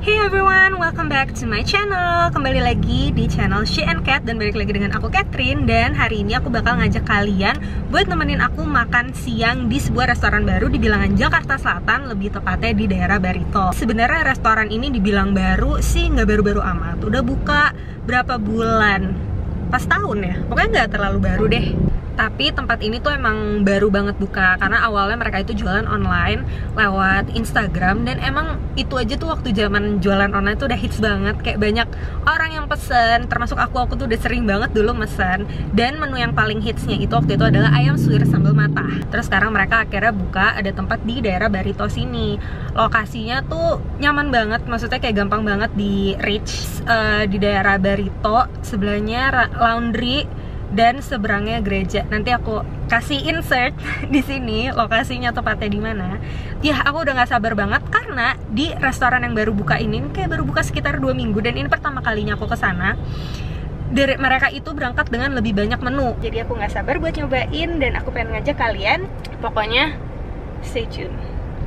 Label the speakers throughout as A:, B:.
A: Hey everyone, welcome back to my channel. Kembali lagi di channel She and Cat dan balik lagi dengan aku Catherine. Dan hari ini aku bakal ngajak kalian buat nemenin aku makan siang di sebuah restoran baru di bilangan Jakarta Selatan, lebih tepatnya di daerah Barito. Sebenarnya restoran ini dibilang baru sih, nggak baru-baru amat. Udah buka berapa bulan? Pas tahun ya? Pokoknya nggak terlalu baru deh. Tapi tempat ini tuh emang baru banget buka karena awalnya mereka itu jualan online lewat Instagram, dan emang itu aja tuh waktu zaman jualan online tuh udah hits banget, kayak banyak orang yang pesen, termasuk aku tuh udah sering banget dulu mesen. Dan menu yang paling hitsnya itu waktu itu adalah ayam suwir sambal matah. Terus sekarang mereka akhirnya buka ada tempat di daerah Barito sini. Lokasinya tuh nyaman banget, maksudnya kayak gampang banget di reach, di daerah Barito, sebelahnya laundry dan seberangnya gereja. Nanti aku kasih insert di sini lokasinya tepatnya di mana. Ya, aku udah nggak sabar banget karena di restoran yang baru buka ini kayak baru buka sekitar 2 minggu, dan ini pertama kalinya aku kesana. Dari mereka itu berangkat dengan lebih banyak menu. Jadi aku nggak sabar buat nyobain dan aku pengen ngajak kalian. Pokoknya stay tune.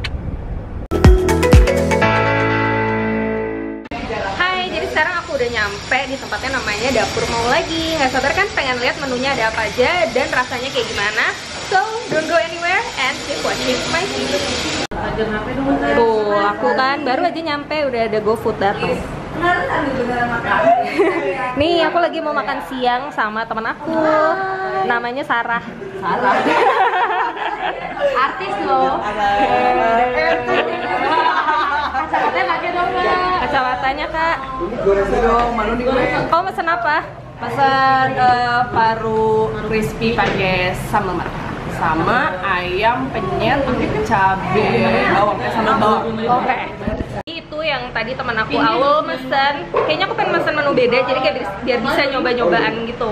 A: Sekarang aku udah nyampe di tempatnya, namanya Dapur Mau Lagi. Nggak sabar kan pengen lihat menunya ada apa aja dan rasanya kayak gimana. So, don't go anywhere and keep watching my video. Tuh, aku kan baru aja nyampe udah ada GoFood datang. Nih, aku lagi mau makan siang sama temen aku. Namanya Sarah. Artis loh. Kacamatanya pakai dong, Kak. Kacamatanya, Kak.
B: Dong, malu nih gue.
A: Kau pesen apa?
B: Pesan paru crispy pakai sambal matah sama ayam penyet cabe bawang, sambal bawang.
A: Oke. Itu yang tadi teman aku Aul mesen. Kayaknya aku pengen mesen menu beda, jadi kayak biar bisa nyoba-nyobaan gitu.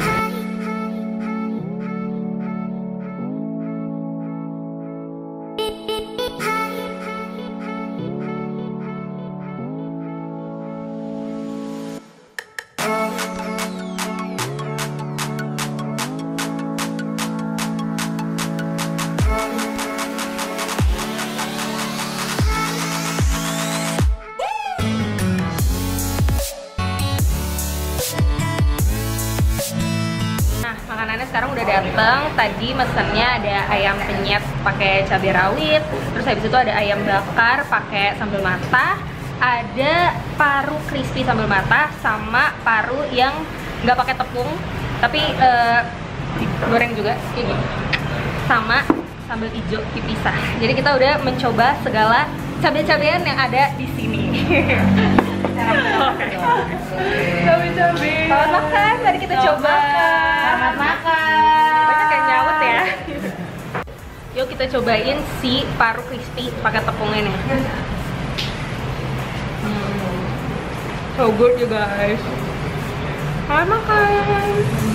A: Makanannya sekarang udah dateng. Tadi mesennya ada ayam penyet pakai cabai rawit, terus habis itu ada ayam bakar pakai sambal matah, ada paru crispy sambal matah, sama paru yang nggak pakai tepung tapi digoreng juga kayak gitu, sama sambal hijau dipisah. Jadi kita udah mencoba segala cabai-cabean yang ada di sini.
B: Cabe-cabe.
A: Selamat makan, mari kita coba.
B: Selamat makan.
A: Banyak kayak nyaut ya. Yuk kita cobain si paru crispy pakai tepung ini. So good you guys. Selamat makan.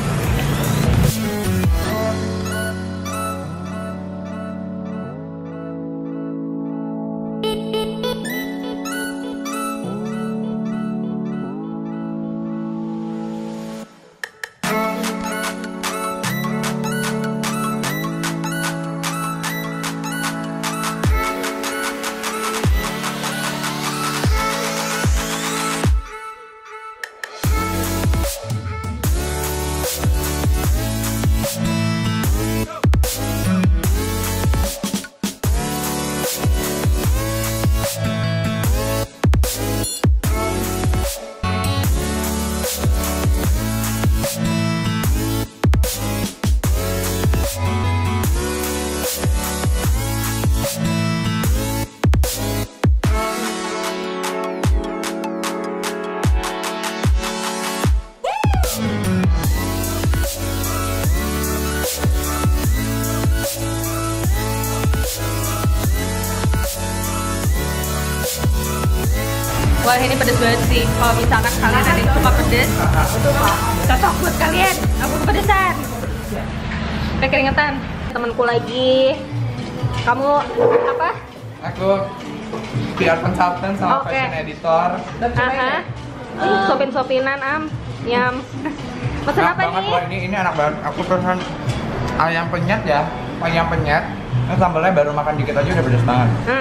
A: Wah, ini pedes banget sih. Kalau misalkan kalian ada yang suka pedes, cocok buat kalian. Aku kepedesan. Kayak keringetan. Temenku lagi. Kamu apa?
C: Aku PR consultant sama fashion editor.
A: Sopin-sopinan Nyam. Pesen apa
C: banget,
A: nih?
C: wah, ini enak banget. Aku pesan ayam penyet ya. Ayam penyet. Ini sambalnya baru makan dikit aja udah pedes banget.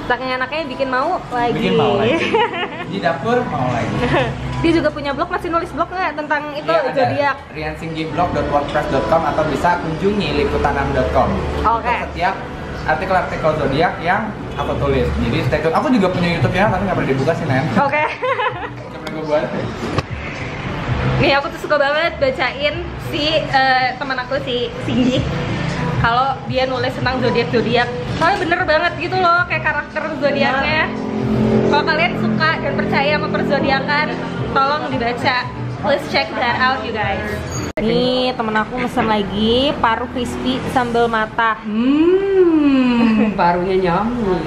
A: Saking enaknya bikin mau lagi.
C: Bikin mau lagi. Di dapur mau lagi.
A: Dia juga punya blog, masih nulis blog nggak tentang itu
C: Iya,
A: zodiak?
C: riansinggiblog.wordpress.com atau bisa kunjungi liputanam.com.
A: Oke.
C: Untuk setiap artikel-artikel zodiak yang aku tulis. Jadi stay tune. Aku juga punya YouTube ya, tapi nggak pernah dibuka sih, Nen.
A: Oke.
C: Nggak pernah gue buat.
A: Nih aku tuh suka banget bacain si teman aku si Singgi. Kalau dia nulis tentang zodiak, soalnya bener banget gitu loh kayak karakter zodiaknya. Kalau kalian suka dan percaya sama perzodiakan, tolong dibaca. Please check that out you guys. Nih temen aku mesen lagi paru crispy sambal mata.
B: Parunya nyamuk.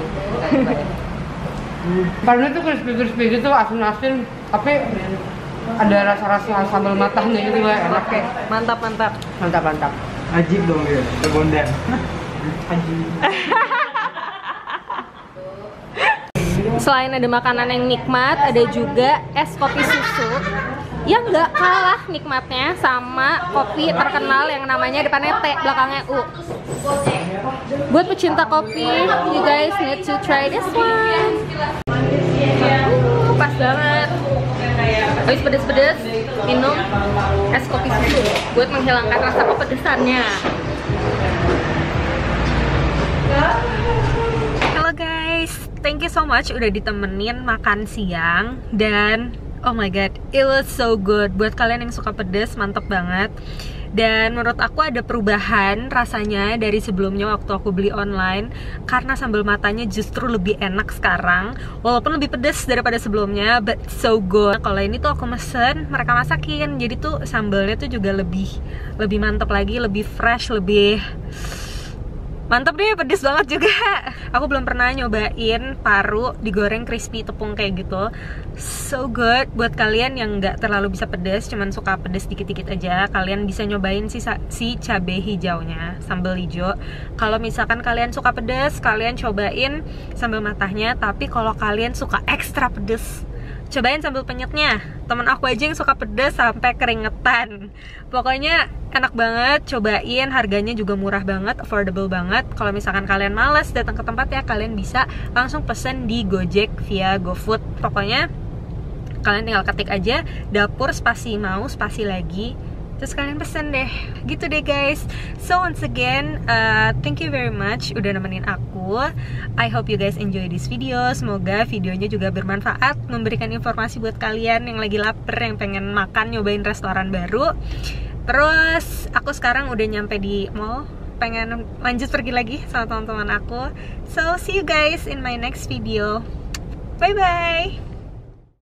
B: Parunya tuh crispy gitu, asin-asin, tapi ada rasa-rasa sambal matahnya gitu lah, enak.
A: Oke, mantap.
B: Mantap.
C: Ajib dong ya, kebondan.
A: Selain ada makanan yang nikmat, ada juga es kopi susu yang nggak kalah nikmatnya sama kopi terkenal yang namanya depannya T, belakangnya U. Buat pecinta kopi, you guys need to try this one. Pas banget. Habis pedes-pedes, minum es kopi susu buat menghilangkan rasa kepedesannya. Halo guys, thank you so much udah ditemenin makan siang. Dan oh my god, it was so good. Buat kalian yang suka pedes, mantep banget. Dan menurut aku ada perubahan rasanya dari sebelumnya waktu aku beli online, karena sambal matanya justru lebih enak sekarang, walaupun lebih pedas daripada sebelumnya, but so good. Kalau ini tuh aku mesen, mereka masakin, jadi tuh sambalnya tuh juga lebih mantap lagi, lebih fresh, lebih mantap deh, pedes banget juga. Aku belum pernah nyobain paru digoreng crispy tepung kayak gitu. So good. Buat kalian yang nggak terlalu bisa pedes, cuman suka pedes dikit-dikit aja, kalian bisa nyobain si cabai hijaunya, sambal hijau. Kalau misalkan kalian suka pedes, kalian cobain sambal matahnya. Tapi kalau kalian suka ekstra pedes, cobain sambal penyetnya. Temen aku aja yang suka pedas sampai keringetan. Pokoknya enak banget, cobain. Harganya juga murah banget, affordable banget. Kalau misalkan kalian malas datang ke tempatnya, kalian bisa langsung pesen di Gojek via GoFood. Pokoknya kalian tinggal ketik aja dapur spasi mau spasi lagi, terus kalian pesen deh, gitu deh guys. So once again, thank you very much udah nemenin aku. I hope you guys enjoy this video. Semoga videonya juga bermanfaat, memberikan informasi buat kalian yang lagi lapar, yang pengen makan, nyobain restoran baru. Terus aku sekarang udah nyampe di mall, pengen lanjut pergi lagi sama teman-teman aku. So see you guys in my next video. Bye bye.